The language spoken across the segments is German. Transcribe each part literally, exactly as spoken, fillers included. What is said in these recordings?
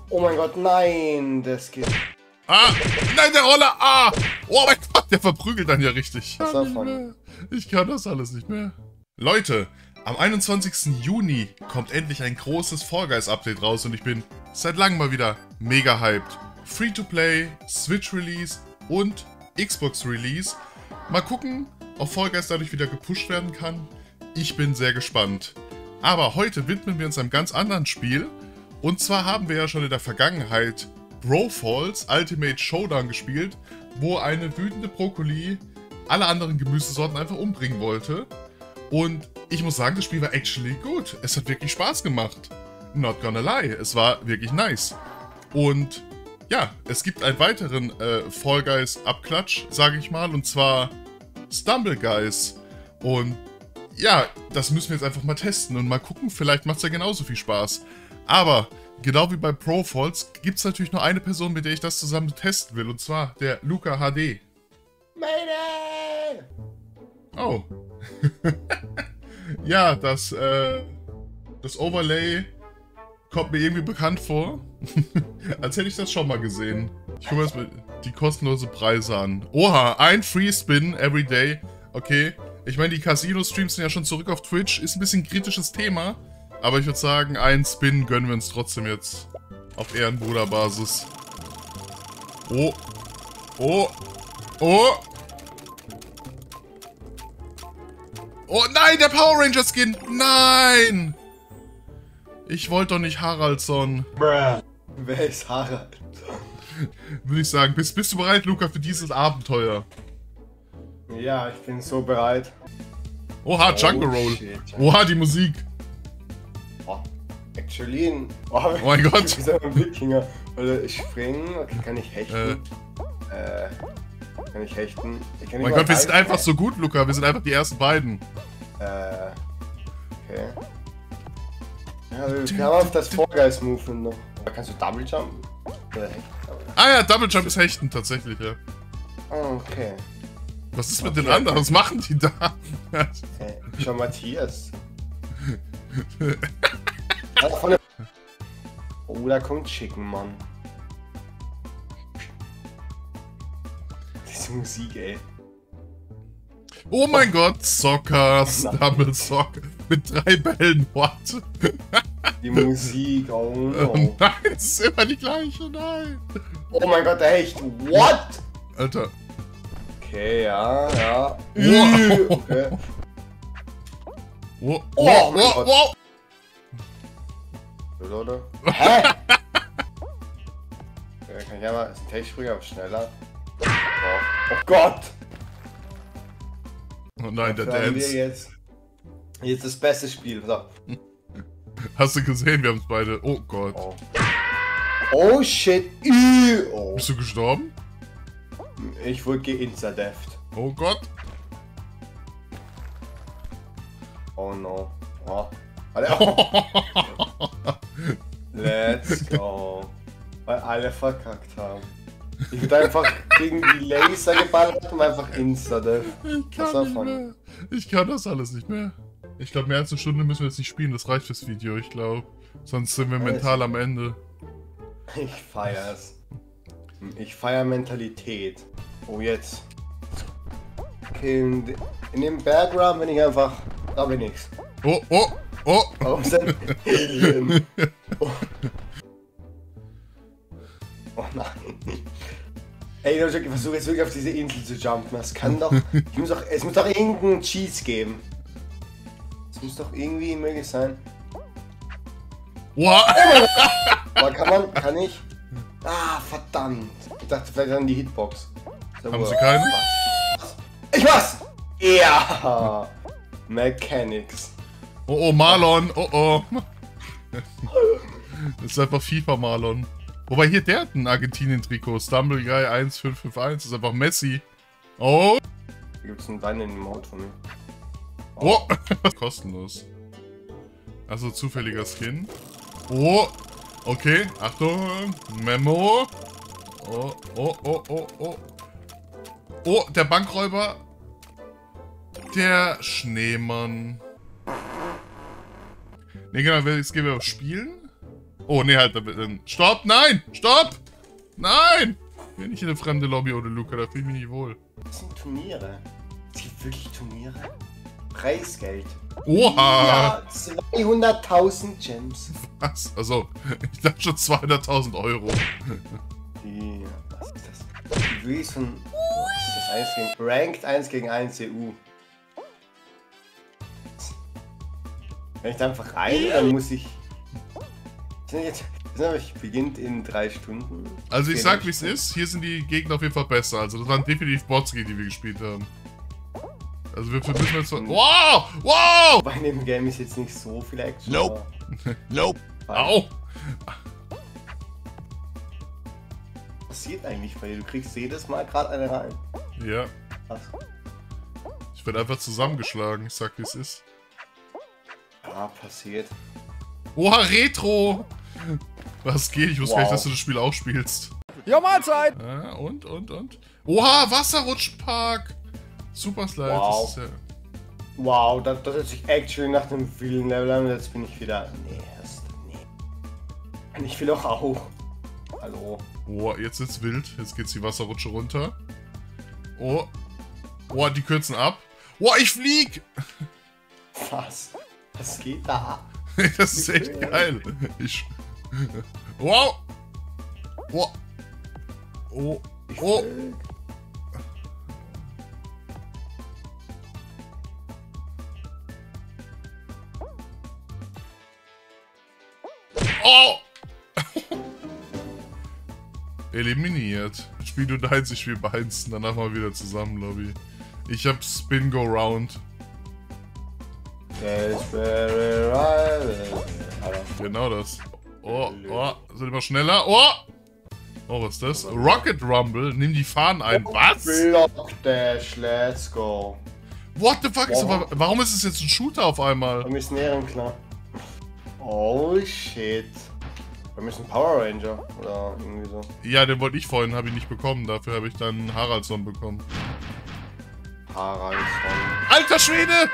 Oh mein Gott, nein, das geht. Ah, nein, der Roller. Ah, oh mein Gott, der verprügelt dann ja richtig. Das war von. Ich kann das alles nicht mehr. Leute, am einundzwanzigsten Juni kommt endlich ein großes Fall Guys Update raus und ich bin seit langem mal wieder mega hyped. Free-to-Play, Switch-Release und Xbox-Release. Mal gucken, ob Fall Guys dadurch wieder gepusht werden kann. Ich bin sehr gespannt. Aber heute widmen wir uns einem ganz anderen Spiel. Und zwar haben wir ja schon in der Vergangenheit Brofalls Ultimate Showdown gespielt, wo eine wütende Brokkoli alle anderen Gemüsesorten einfach umbringen wollte. Und ich muss sagen, das Spiel war actually gut. Es hat wirklich Spaß gemacht. Not gonna lie, es war wirklich nice. Und ja, es gibt einen weiteren äh, Fall Guys Abklatsch, sage ich mal, und zwar Stumble Guys. Und ja, das müssen wir jetzt einfach mal testen und mal gucken, vielleicht macht es ja genauso viel Spaß. Aber genau wie bei Brofalls gibt es natürlich nur eine Person, mit der ich das zusammen testen will, und zwar der Luca H D. Mayday! Oh. Ja, das, äh, das Overlay kommt mir irgendwie bekannt vor. Als hätte ich das schon mal gesehen. Ich gucke mir jetzt mal die kostenlose Preise an. Oha, ein Free Spin every day. Okay. Ich meine, die Casino-Streams sind ja schon zurück auf Twitch. Ist ein bisschen ein kritisches Thema. Aber ich würde sagen, einen Spin gönnen wir uns trotzdem jetzt. Auf Ehrenbruderbasis. Oh. Oh. Oh. Oh nein, der Power Ranger Skin. Nein. Ich wollte doch nicht Haraldsson. Bruh. Wer ist Harald? Würde ich sagen. Bist, bist du bereit, Luca, für dieses Abenteuer? Ja, ich bin so bereit. Oha, Jungle Roll. Shit. Oha, die Musik. Oh, actually, ein, oh, Oh mein Gott. Ich bin ein Wikinger. Also ich springen, okay, kann ich hechten? Äh, äh kann ich hechten? Ich kann Oh mein Gott, wir sind einfach so gut, Luca. Wir sind einfach die ersten beiden. Äh, okay. Ja, wir haben auf das Fall Guys Movement noch. Kannst du Double Jump? Oder hechten? Ah ja, Double Jump ist Hechten, tatsächlich, ja. Oh, okay. Was ist mit Okay. den anderen? Was machen die da? Hey, schau Matthias. Also von der oh, da kommt Chicken, Mann. Diese Musik, ey. Oh mein Gott, Soccer, Double Soccer. Mit drei Bällen, what? Die Musik, oh no. Oh nein, es ist immer die gleiche, nein. Oh mein Gott, echt, what? Alter. Okay, ja, ja. Wow. Okay. Oh, Oh wow, mein wow, Gott. wow. Oder, oder? Hä? Ja, kann ich ja mal, ist ein Techspringer, aber schneller. Oh, oh Gott! Oh nein, der Dafür haben wir Dance. jetzt, jetzt das beste Spiel. So. Hast du gesehen, wir haben es beide. Oh Gott. Oh. Oh shit. Ü oh. Bist du gestorben? Ich wurde geinstadeft. Oh Gott. Oh no. Oh. Alle, oh. Let's go. Weil alle verkackt haben. Ich wurde einfach gegen die Laser geballert und einfach instadeft. Ich Das kann war nicht funny. mehr. Ich kann das alles nicht mehr. Ich glaube, mehr als eine Stunde müssen wir jetzt nicht spielen. Das reicht fürs Video, ich glaube. Sonst sind wir mental am Ende. Ich feier's. Ich feier Mentalität. Oh, jetzt. Okay, in, in dem Background bin ich einfach. Da bin ich's. Oh, oh, oh. Warum ist ein Alien? Oh. Oh nein. Ey, ich versuche jetzt wirklich auf diese Insel zu jumpen. Das kann doch. Ich muss doch es muss doch irgendeinen Cheese geben. Es muss doch irgendwie möglich sein. Wow. Aber kann man. Kann ich? Ah, verdammt. Ich dachte vielleicht an die Hitbox. So, Haben sie keine? Ich was? Ja! Mechanics. Oh, oh, Marlon. Oh, oh. Das ist einfach FIFA Marlon. Wobei hier der hat ein Argentinien-Trikot. Stumble Guy eins fünf fünf eins. Das ist einfach Messi. Oh. Hier gibt's einen Wein in dem Mode von mir. Oh. Kostenlos. Also zufälliger Skin. Oh. Okay. Achtung. Memo. Oh, oh, oh, oh, oh. Oh, der Bankräuber. Der Schneemann. Ne, genau, jetzt gehen wir auf Spielen. Oh, nee, halt. Dann, stopp, nein! Stopp! Nein! Ich will nicht in eine fremde Lobby ohne Luca, da fühle ich mich nicht wohl. Das sind Turniere. Es gibt wirklich Turniere. Preisgeld. Oha! Ja, zweihunderttausend Gems. Was? Also, ich dachte schon zweihunderttausend Euro. Die, was ist das? Die Reese von, was ist das? eins gegen, Ranked eins gegen eins E U. Wenn ich da einfach rein, dann muss ich... Jetzt, jetzt beginnt in drei Stunden. Also ich sag wie es ist, hier sind die Gegner auf jeden Fall besser. Also das waren definitiv Bots, gegen die wir gespielt haben. Also wir müssen jetzt... Wow! Wow! Bei dem Game ist jetzt nicht so viel Action. Nope. Nope. Au! Was passiert eigentlich bei dir? Du kriegst jedes Mal gerade eine rein. Ja. Was? Ich werde einfach zusammengeschlagen, ich sag wie es ist. Ja, passiert. Oha, Retro! Was geht? Ich wusste Wow. gar nicht, dass du das Spiel auch spielst. Ja, Mahlzeit! Ja, und, und, und? Oha, Wasserrutschpark! Super Slide. Wow. Das ist ja... Wow, das, das hört sich actually nach einem vielen Level an. Jetzt bin ich wieder... Nee, erst... Nee. Und ich will doch auch. Hallo. Oh, jetzt wird's wild. Jetzt geht's die Wasserrutsche runter. Oh. Oh, die kürzen ab. Oh, ich flieg! Was? Was geht da? Das ist echt geil. Ich... Wow! Oh! Oh! Ich Oh! will- Oh! Eliminiert. Spiel du deins, ich spiel meins. Danach mal wieder zusammen, Lobby. Ich hab Spin Go Round. Desperate Rival. Genau das. Oh, oh, sind immer schneller. Oh! Oh, was ist das? Rocket Rumble, nimm die Fahnen ein. Was? Block Dash, let's go. What the fuck? Ist Wow. aber, warum ist es jetzt ein Shooter auf einmal? Wir müssen Ehren klar. Oh shit. Wir müssen Power Ranger oder irgendwie so. Ja, den wollte ich vorhin, habe ich nicht bekommen. Dafür habe ich dann Haraldsson bekommen. Haraldsson. Alter Schwede!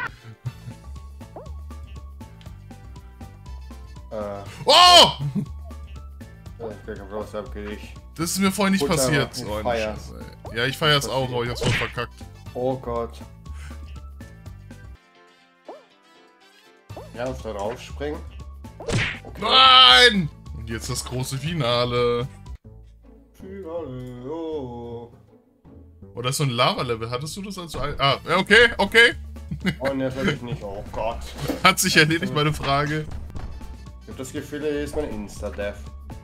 Äh, Oh! ich bin bloß abgelegt. Das ist mir vorhin nicht Gut, passiert. aber ich So eine feier's. Scheiße. Ja, ich feier's auch, aber ich hab's voll verkackt. Oh Gott. Ja, uns da draufspringen. Okay. Nein! Und jetzt das große Finale. Finale, oh. Oh, das ist so ein Lava-Level. Hattest du das als... ein- Ah, ja, okay, okay. Oh, natürlich nicht. Oh Gott. Hat sich erledigt, meine Frage. Ich habe das Gefühl, hier ist mein Insta-Death.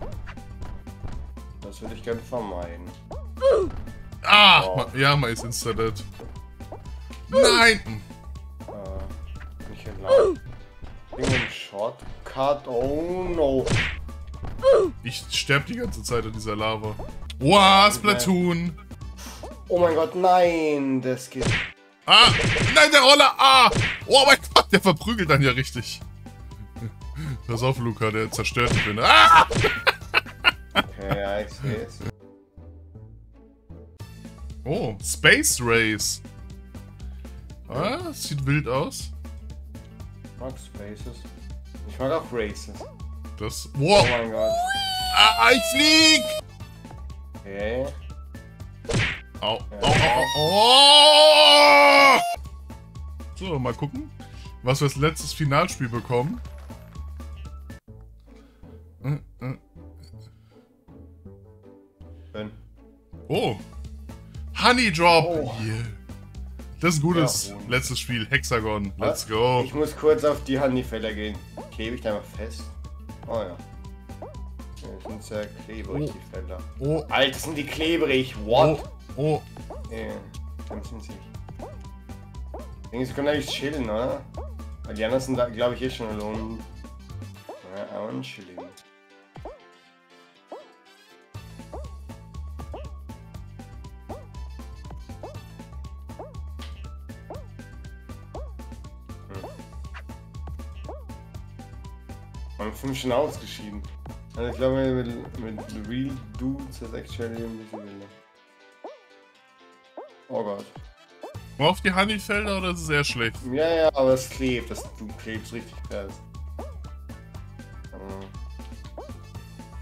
Das würde ich gerne vermeiden. Ah! Oh. ma- Ja, mal ist installiert. Nein! Äh, nicht entlang. Irgendein Shortcut. Oh no. Ich sterb die ganze Zeit in dieser Lava. Wow, Splatoon! Oh mein Gott, nein. Das geht. Ah! Nein, der Roller! Ah! Oh mein Gott, der verprügelt dann ja richtig. Pass auf, Luca, der zerstört mich. Bin. Ah! Okay, ja, ich sehe es. Oh, Space Race. Ah, das sieht wild aus. Ich mag Spaces. Ich mag auch Races. Das. Oh Wow! mein Gott. Ah, ich flieg! Okay. Au, au, au, au. Oh! So, mal gucken, was wir als letztes Finalspiel bekommen. Äh, äh. Schön. Oh! Honey Drop! Oh. Yeah. Das ist ein gutes Ja, und- letztes Spiel. Hexagon. Let's go. Ich muss kurz auf die Honeyfelder gehen. Klebe ich da mal fest? Oh ja. Die sind sehr klebrig, Oh. die Felder. Oh, Alter, sind die klebrig. oh, What? oh. Nee, dann sind sie nicht. Ich denke, sie können eigentlich chillen, oder? Weil die anderen sind da, glaube ich, eh schon alone. Ja, auch ein chilling. Wir haben fünf schon ausgeschieden. Also ich glaube mit, mit Real Dudes das actually ein bisschen wilder. Oh Gott. Nur auf die Honeyfelder oder ist es sehr schlecht? Ja, ja, aber es klebt. Das, du klebst richtig fest.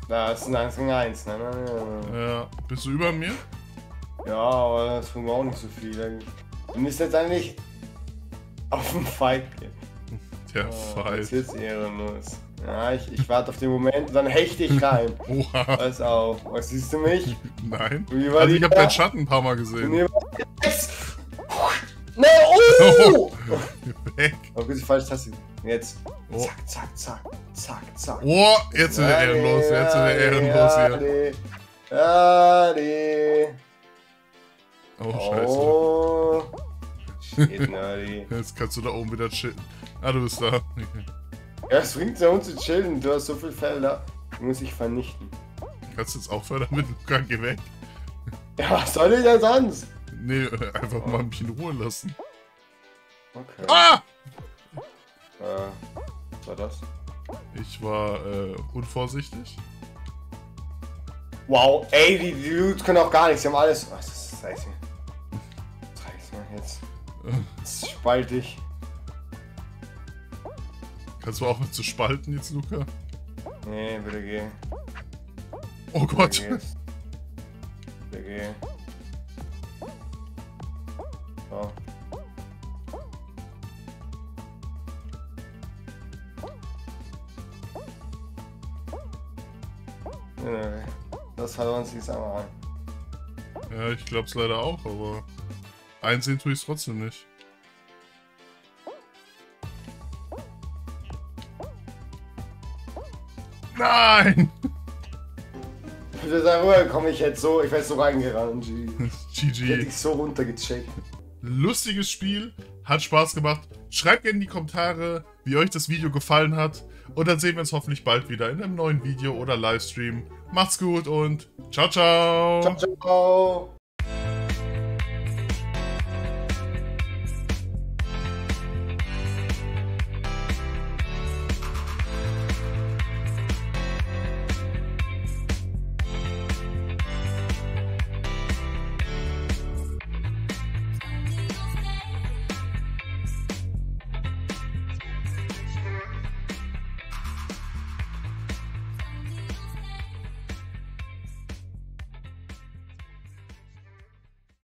Da ist ein eins gegen eins, ne? ne, ne, ne. Ja, bist du über mir? Ja, aber das bringt mir auch nicht so viel eigentlich. Wir müssen jetzt eigentlich auf den Fight gehen. Der Oh, Fight. das ist jetzt ehrenlos. Ja, ich, ich warte auf den Moment und dann hechte ich rein. Oha. Pass auf. Was siehst du mich? Nein. Wie war Also die ich habe da? deinen Schatten ein paar Mal gesehen. Nee, jetzt. Ne, oh! Weg. Oh, gut, die falsche Taste. Jetzt. Oh. Zack, zack, zack, zack, zack. Oh, jetzt wird er ehrenlos, jetzt wird er ehrenlos hier. Ja, die. Oh, scheiße. Oh. Shit, nerdy. Jetzt kannst du da oben wieder chillen. Ah, du bist da. Ja, es bringt ja uns zu chillen. Du hast so viele Felder. Die muss ich vernichten. Kannst du jetzt aufhören damit, Luca, geh weg. Ja, was soll ich denn sonst? Nee, einfach mal mich in Ruhe lassen. Okay. Ah! Äh, was war das? Ich war äh, unvorsichtig. Wow, ey, die, die Dudes können auch gar nichts. Sie haben alles. Was ist das? Scheiße. Scheiße, jetzt. Jetzt spalte ich. Kannst du aufhören zu spalten jetzt, Luca? Nee, bitte geh. Oh Gott. Bitte geh. Bitte geh. So. Nee, nee, nee. Das hat uns jetzt einmal rein. Ja, ich glaub's leider auch, aber einsehen tue ich's trotzdem nicht. Nein! Bitte sei ruhig, komm ich jetzt so, ich werde so reingerannt. G. G Ich hätte G. dich so runtergecheckt. Lustiges Spiel, hat Spaß gemacht. Schreibt gerne in die Kommentare, wie euch das Video gefallen hat. Und dann sehen wir uns hoffentlich bald wieder in einem neuen Video oder Livestream. Macht's gut und ciao, ciao! Ciao, ciao!